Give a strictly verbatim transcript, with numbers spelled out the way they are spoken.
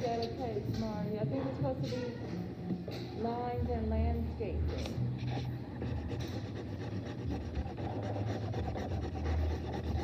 dedicate, Marty? I think it's supposed to be lines and landscaping.